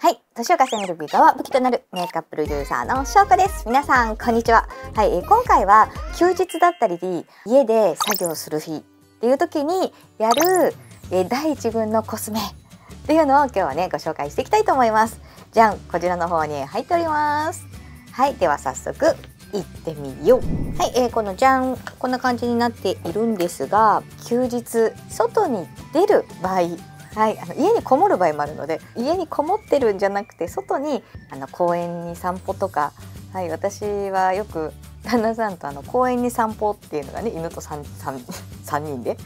はい、年を重ねる美顔は武器となるメイクアッププロデューサーのしょうこです。皆さんこんにちは。はい、今回は休日だったり家で作業する日っていう時にやる第一軍のコスメっていうのを今日はねご紹介していきたいと思います。じゃん、こちらの方に入っております。はい、では早速行ってみよう。はい、このじゃん、こんな感じになっているんですが、休日外に出る場合、はい、家にこもる場合もあるので、家にこもってるんじゃなくて外に公園に散歩とか、はい、私はよく旦那さんと公園に散歩っていうのがね、犬と3人で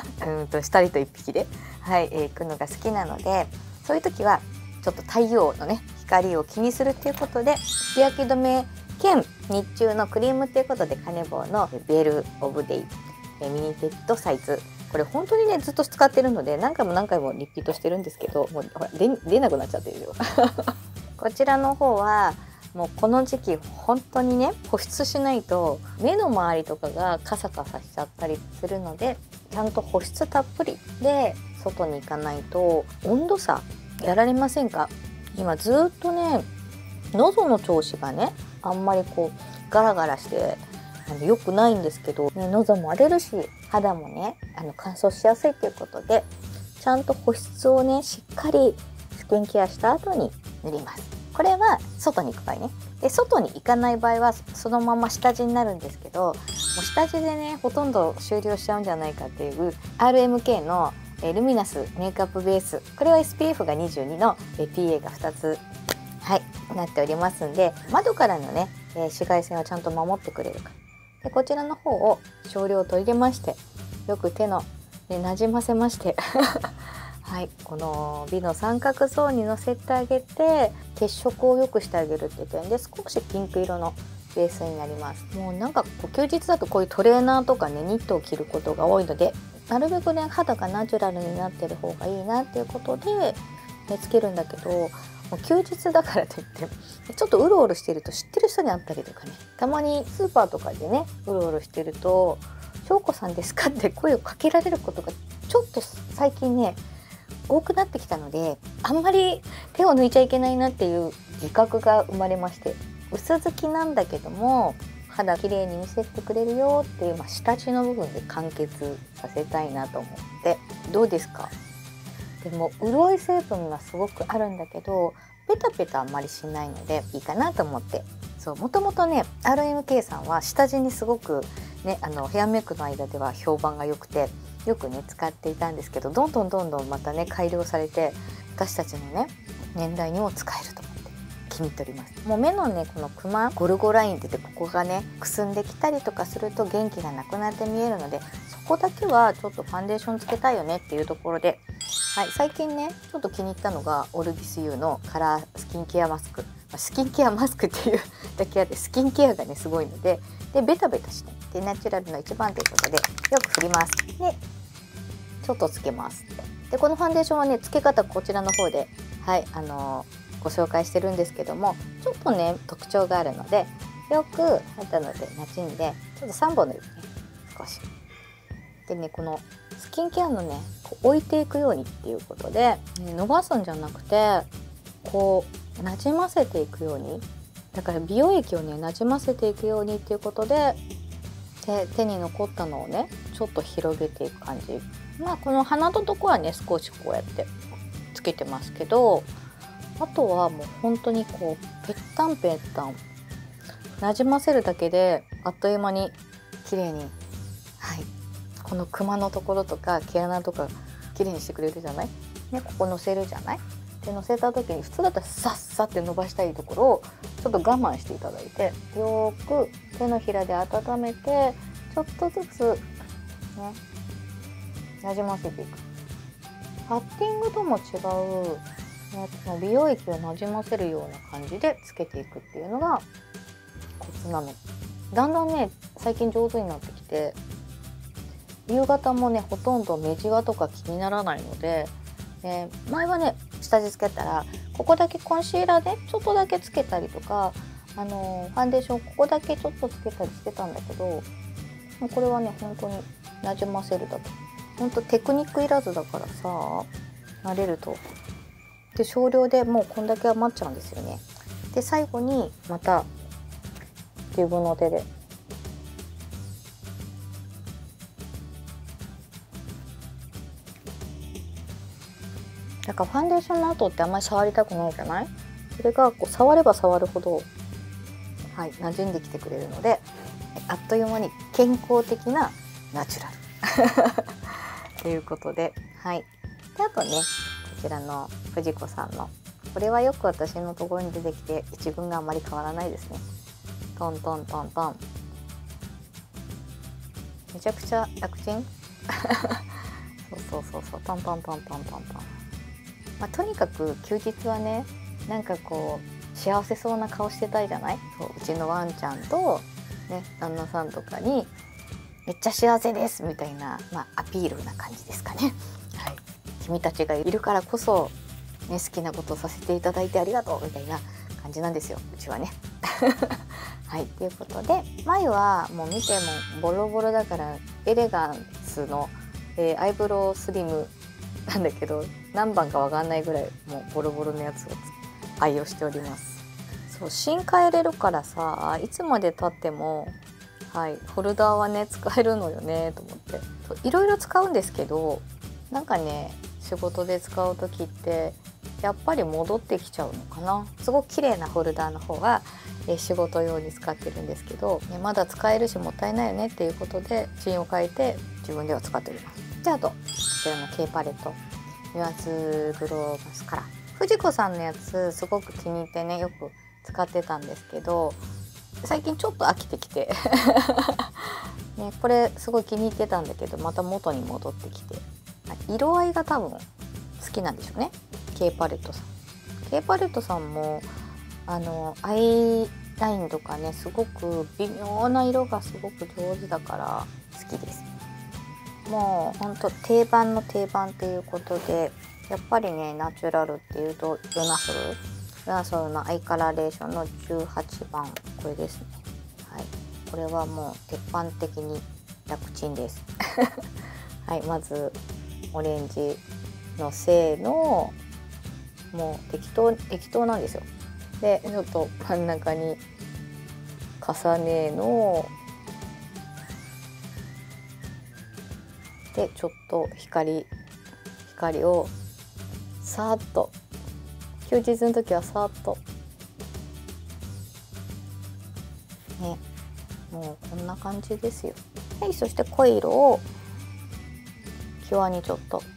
2人と1匹で、はい、行くのが好きなので、そういう時はちょっと太陽のね光を気にするっていうことで、日焼け止め兼日中のクリームということで、カネボウのベールオブデイミニテッドサイズ、これ本当にねずっと使ってるので何回もリピートしてるんですけど、もうほら出なくなっちゃってるよこちらの方はもうこの時期本当にね保湿しないと目の周りとかがカサカサしちゃったりするので、ちゃんと保湿たっぷりで外に行かないと温度差やられませんか？今ずっとね喉の調子がねあんまりこうガラガラして良くないんですけど、ね、喉も荒れるし肌もね乾燥しやすいということで、ちゃんと保湿をねしっかりスキンケアした後に塗ります。これは外に行く場合ね。で外に行かない場合はそのまま下地になるんですけど、もう下地でねほとんど終了しちゃうんじゃないかっていう RMK のルミナスメイクアップベース、これは SPF が22の PA が2つ、はい、なっておりますんで、窓からのね紫外線をちゃんと守ってくれるから。でこちらの方を少量取り入れまして、よく手のなじませましてはい、この美の三角層にのせてあげて血色を良くしてあげるっていう点で、少しピンク色のベースになります。もうなんか休日だとこういうトレーナーとかねニットを着ることが多いので、なるべくね肌がナチュラルになってる方がいいなっていうことでつけるんだけど、もう休日だからといってちょっとうろうろしてると知ってる人に会ったりとかね、たまにスーパーとかでねうろうろしてると「しょうこさんですか?」って声をかけられることがちょっと最近ね多くなってきたので、あんまり手を抜いちゃいけないなっていう自覚が生まれまして、薄付きなんだけども肌きれいに見せてくれるよっていう、下地の部分で完結させたいなと思って。どうですか？でも潤い成分がすごくあるんだけどペタペタあんまりしないのでいいかなと思って。そう、もともとね RMK さんは下地にすごくねヘアメイクの間では評判が良くて、よくね使っていたんですけど、どんどんまたね改良されて私たちのね年代にも使えると思って気に入っております。もう目のねこのクマゴルゴラインって言って、ここがねくすんできたりとかすると元気がなくなって見えるので、そこだけはちょっとファンデーションつけたいよねっていうところで、はい、最近ねちょっと気に入ったのがオルビス U のカラースキンケアマスク。スキンケアマスクっていうだけあってスキンケアがねすごいので、ベタベタしてでナチュラルの一番ということでよく振ります。でちょっとつけます。でこのファンデーションはねつけ方こちらの方で、はい、ご紹介してるんですけども、ちょっとね特徴があるのでよく肌ので馴染んで、ちょっと3本の指ね少しでね、このスキンケアのね置いていくようにっていうことで、伸ばすんじゃなくてこうなじませていくように、だから美容液をねなじませていくようにっていうことで、手に残ったのをねちょっと広げていく感じ。この鼻のとこはね少しこうやってつけてますけど、あとはもう本当にこうぺったんぺったんなじませるだけであっという間に綺麗に、はい、このクマのところとか毛穴とか綺麗にしてくれるじゃない、ね、ここのせるじゃない。でのせた時に普通だったらさっさって伸ばしたいところをちょっと我慢していただいて、よーく手のひらで温めてちょっとずつねなじませていく。パッティングとも違う、ね、美容液をなじませるような感じでつけていくっていうのがコツなの。だんだんね最近上手になってきて、夕方もねほとんど目じわとか気にならないので、前はね下地つけたらここだけコンシーラーでちょっとだけつけたりとか、ファンデーションここだけちょっとつけたりしてたんだけど、もうこれはね本当になじませるだけ。本当テクニックいらずだからさ、慣れるとで少量でもうこんだけ余っちゃうんですよね。で最後にまた自分の手でなんかファンデーションの後ってあんまり触りたくないじゃない？それがこう触れば触るほど、はい、馴染んできてくれるので、あっという間に健康的なナチュラルということで、はい。であとね、こちらの藤子さんのこれはよく私のところに出てきて一群があんまり変わらないですね。トントントントン。めちゃくちゃ楽ちんそうトントントントントントン。まあ、とにかく休日はね、なんかこう幸せそうな顔してたいじゃない？うちのワンちゃんと、ね、旦那さんとかにめっちゃ幸せですみたいな、まあ、アピールな感じですかね。はい、君たちがいるからこそ、ね、好きなことをさせていただいてありがとうみたいな感じなんですよ、うちはね。はい、ということで眉はもう見てもボロボロだからエレガンスの、アイブロウスリムなんだけど何番かわかんないぐらいもうボロボロのやつを愛用しております。そう芯変えれるからさ、いつまで経っても、はい、ホルダーはね使えるのよねと思っていろいろ使うんですけど、なんかね仕事で使う時ってやっぱり戻ってきちゃうのかな。すごく綺麗なホルダーの方が、仕事用に使ってるんですけど、ね、まだ使えるしもったいないよねっていうことで芯を変えて自分では使っております。じゃああとこちらの K パレットニュアンスグローマスカラー、藤子さんのやつすごく気に入ってねよく使ってたんですけど、最近ちょっと飽きてきて、ね、これすごい気に入ってたんだけどまた元に戻ってきて、色合いが多分好きなんでしょうね、 K パレットさん。 K パレットさんもアイラインとかねすごく微妙な色がすごく上手だから好きです。もうほんと定番の定番っていうことで、やっぱりねナチュラルっていうとルナソルのアイカラーレーションの18番これですね。はい、これはもう鉄板的に楽ちんです。はい、まずオレンジのせーのもう適当なんですよ。でちょっと真ん中に重ねのでちょっと光をさーっと休日の時はさーっとね、もうこんな感じですよ。はい、そして濃い色を際にちょっと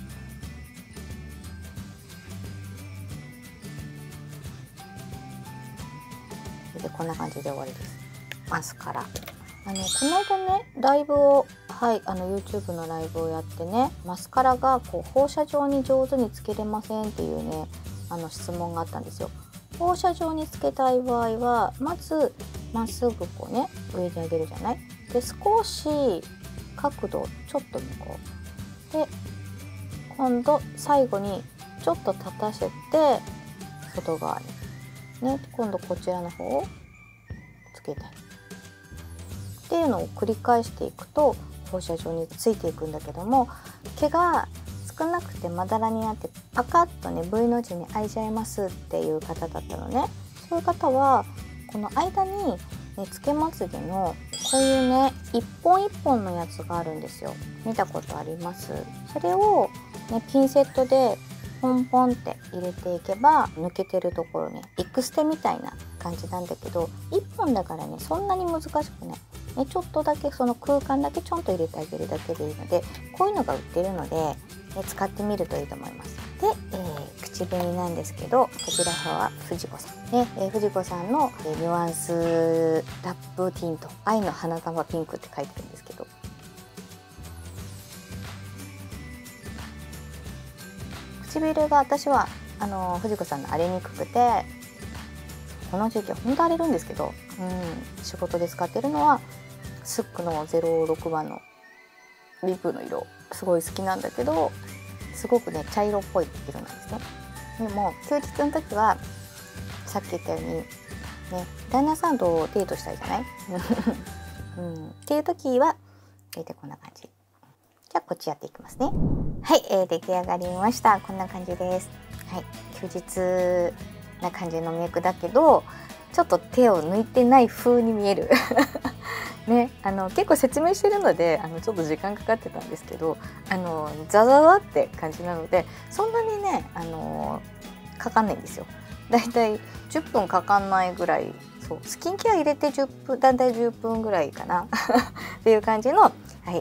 でこんな感じで終わりです。マスカラこの間ねライブをYouTube のライブをやってね、マスカラがこう放射状に上手につけれませんっていうね質問があったんですよ。放射状につけたい場合はまずまっすぐこうね上に上げるじゃない。で少し角度をちょっと向こうで今度最後にちょっと立たせて外側にね、今度こちらの方をつけたいっていうのを繰り返していくと放射状についていくんだけども、毛が少なくてまだらになってパカッとね V の字に開いちゃいますっていう方だったのね。そういう方はこの間に、つけまつげのこういうね一本一本のやつがあるんですよ。見たことあります？それを、ね、ピンセットでポンポンって入れていけば抜けてるところねエクステみたいな感じなんだけど、1本だからねそんなに難しくない、ね、ちょっとだけその空間だけちょんと入れてあげるだけでいいので、こういうのが売ってるので、使ってみるといいと思います。で、口紅なんですけど、こちらは藤子さんね、藤子さんの、ニュアンスラップティント愛の花束ピンクって書いてるんですけど、唇が私は藤子さんの荒れにくくて、この時期は本当荒れるんですけど、仕事で使ってるのはスックの06番のリップの色すごい好きなんだけど、すごくね茶色っぽい色なんですね。でも休日の時はさっき言ったようにね旦那さんとデートしたいじゃない、っていう時は大体こんな感じ。じゃあこっちやっていきますね。はい、出来上がりました。こんな感じです。 はい、休日な感じのメイクだけどちょっと手を抜いてない風に見えるね、結構説明してるのでちょっと時間かかってたんですけどザザザって感じなのでそんなにねかかんないんですよ。だいたい10分かかんないぐらい。そうスキンケア入れて10分だいたい10分ぐらいかなっていう感じの、はい、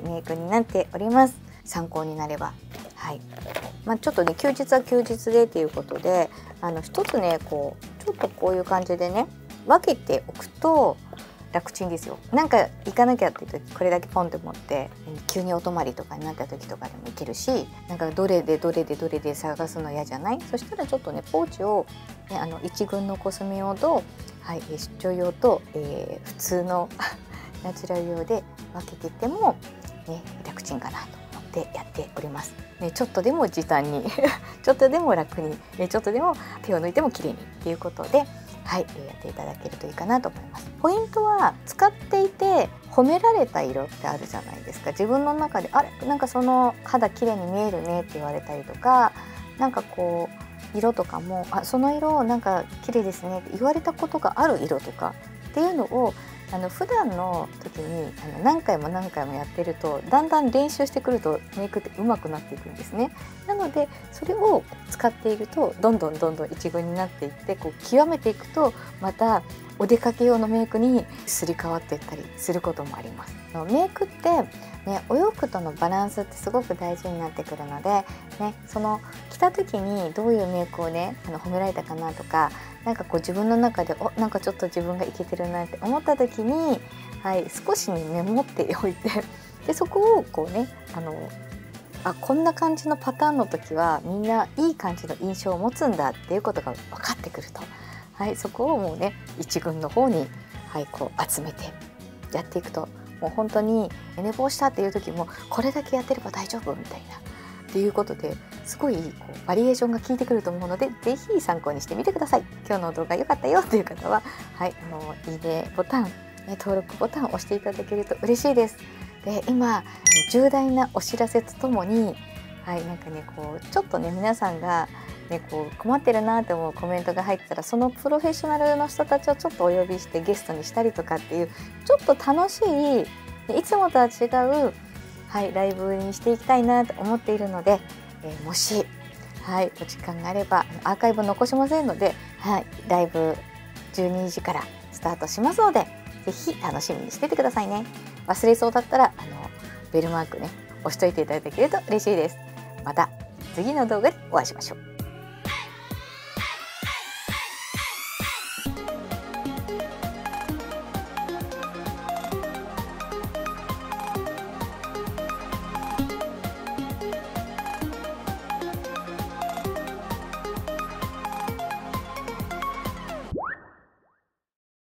メイクになっております。参考になれば。はい、ちょっとね休日は休日でっていうことで一つねちょっとこういう感じでね分けておくと楽ちんですよ。なんか行かなきゃっていう時これだけポンって持って急にお泊まりとかになった時とかでも行けるし、なんかどれで探すの嫌じゃない？そしたらちょっとねポーチを、ね、一軍のコスメ用と、はい、出張用と、普通のナチュラル用で分けていっても、ね、楽ちんかなと思ってやっております。ね、ちょっとでも時短にちょっとでも楽に、ね、ちょっとでも手を抜いても綺麗にっていうことで。はい、やっていただけるといいかなと思います。ポイントは使っていて褒められた色ってあるじゃないですか。自分の中であれなんかその肌綺麗に見えるねって言われたりとか、なんかこう色とかもその色なんか綺麗ですねって言われたことがある色とかっていうのを普段の時に何回もやってるとだんだん練習してくるとメイクって上手くなっていくんですね。なのでそれを使っているとどんどん一軍になっていって極めていくとまたお出かけ用のメイクにすり替わっていったりすることもあります。メイクってね、お洋服とのバランスってすごく大事になってくるので、ね、その着た時にどういうメイクをね褒められたかなとか、なんか自分の中でなんかちょっと自分がイケてるなって思った時に、はい、少しにメモっておいてでそこをねこんな感じのパターンの時はみんないい感じの印象を持つんだっていうことが分かってくると、はい、そこをもうね一軍の方に、はい、集めてやっていくともう本当に寝坊したっていう時もこれだけやってれば大丈夫みたいなっていうことですごいバリエーションが効いてくると思うのでぜひ参考にしてみてください。今日の動画良かったよっていう方は、はい、いいねボタン、登録ボタンを押していただけると嬉しいです。で今重大なお知らせとともに、はい、なんかねちょっとね皆さんがね困ってるなって思うコメントが入ったらそのプロフェッショナルの人たちをちょっとお呼びしてゲストにしたりとかっていうちょっと楽しいいつもとは違う、はい、ライブにしていきたいなと思っているので、もし、はい、お時間があればアーカイブ残しませんので、はい、ライブ12時からスタートしますのでぜひ楽しみにしててくださいね。忘れそうだったらベルマークね押しといていただけると嬉しいです。また次の動画でお会いしましょう。